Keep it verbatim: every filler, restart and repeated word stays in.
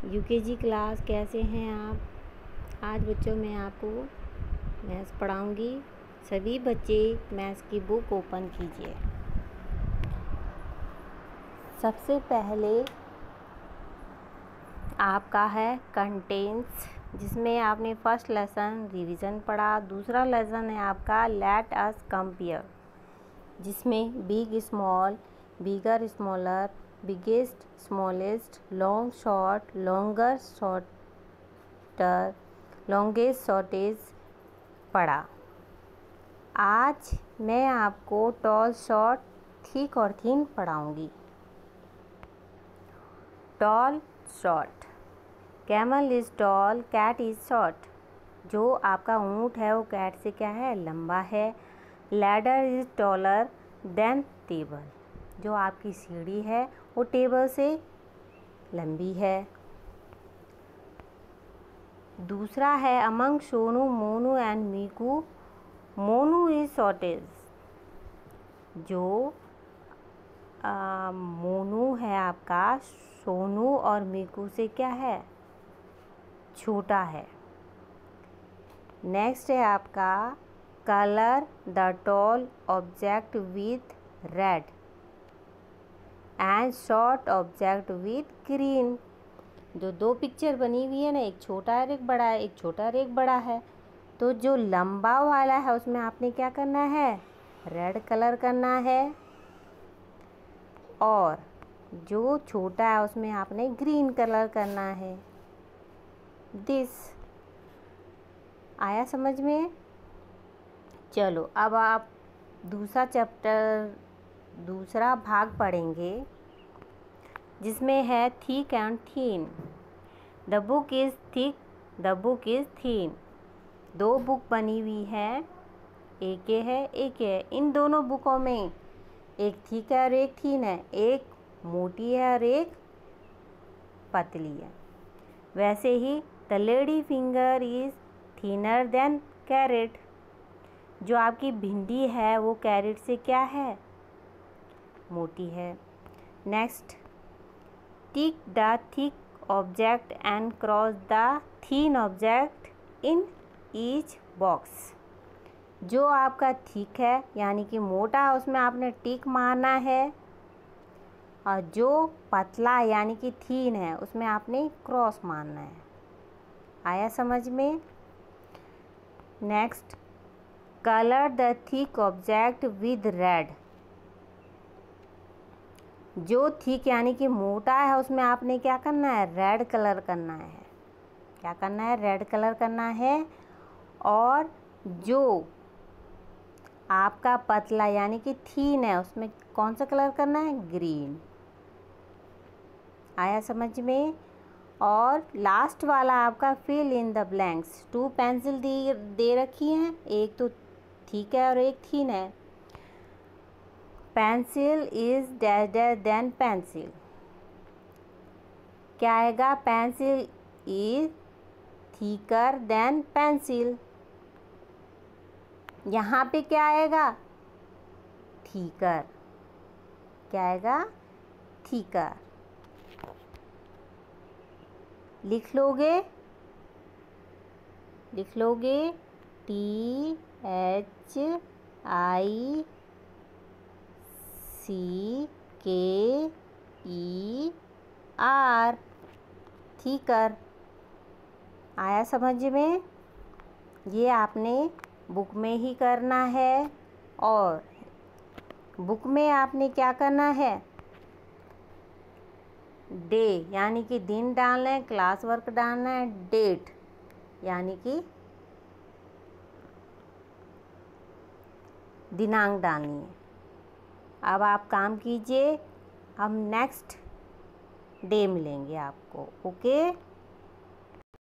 UKG class, कैसे हैं आप? आज बच्चों मैं आपको मैथ्स पढ़ाऊंगी। सभी बच्चे मैथ्स की बुक ओपन कीजिए। सबसे पहले आपका है कंटेंट्स, जिसमें आपने फर्स्ट लेसन रिवीजन पढ़ा। दूसरा लेसन है आपका लेट अस कंपेयर, जिसमें big small, bigger smaller, biggest smallest, long short, longer shorter, longest shortest पढ़ा। आज मैं आपको टॉल शॉर्ट, थिक और थिन पढ़ाऊंगी। Tall short, camel is tall, cat is short. जो आपका ऊँट है वो कैट से क्या है, लंबा है। Ladder is taller than table. जो आपकी सीढ़ी है वो टेबल से लंबी है। दूसरा है among Sonu, Monu and Meeku, Monu is shortest. जो आ, मोनू है आपका सोनू और मीकू से क्या है, छोटा है। नेक्स्ट है आपका colour the tall object with red and short object with green. जो दो पिक्चर बनी हुई है ना, एक छोटा और एक बड़ा है, एक छोटा और एक बड़ा है। तो जो लंबा वाला है उसमें आपने क्या करना है, रेड कलर करना है, और जो छोटा है उसमें आपने ग्रीन कलर करना है। दिस आया समझ में? चलो अब आप दूसरा चैप्टर, दूसरा भाग पढ़ेंगे, जिसमें है thick and thin. The book is thick, the book is thin. दो बुक बनी हुई है, एक ये है एक ये है। इन दोनों बुकों में एक थिक है और एक थीन है, एक मोटी है और एक पतली है। वैसे ही the lady finger is thinner than carrot. जो आपकी भिंडी है वो कैरेट से क्या है, मोटी है। Next, tick the thick object and cross the thin object in each box. जो आपका थिक है यानी कि मोटा है उसमें आपने टिक मारना है, और जो पतला यानी कि थीन है उसमें आपने क्रॉस मारना है। आया समझ में? Next, colour the thick object with red. जो थिक यानी कि मोटा है उसमें आपने क्या करना है, रेड कलर करना है। क्या करना है, रेड कलर करना है। और जो आपका पतला यानी कि थीन है उसमें कौन सा कलर करना है, ग्रीन। आया समझ में? और लास्ट वाला आपका fill in the blanks. Two pencil दी दे रखी हैं, एक तो ठीक है और एक थीन है। Pencil is dash dash than pencil. क्या आएगा, pencil is thicker than pencil. यहाँ पे क्या आएगा, थिकर। क्या आएगा, थिकर। लिख लोगे, लिख लोगे टी एच आई सी के ई आर, थिकर। आया समझ में? ये आपने बुक में ही करना है, और बुक में आपने क्या करना है, डे यानी कि दिन डालना है, क्लास वर्क डालना है, डेट यानी कि दिनांक डालनी है। अब आप काम कीजिए, हम नेक्स्ट डे मिलेंगे आपको। ओके।